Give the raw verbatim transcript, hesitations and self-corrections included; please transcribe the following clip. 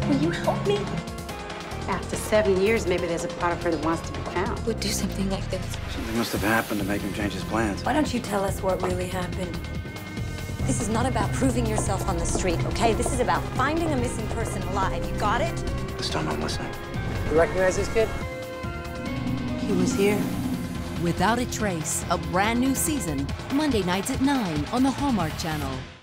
Will you help me? After seven years, maybe there's a part of her that wants to be found. Would do something like this. Something must have happened to make him change his plans. Why don't you tell us what really happened? This is not about proving yourself on the street, okay? This is about finding a missing person alive. You got it? This time I'm listening. You recognize this kid? He was here. Without a Trace, a brand new season, Monday nights at nine on the Hallmark Channel.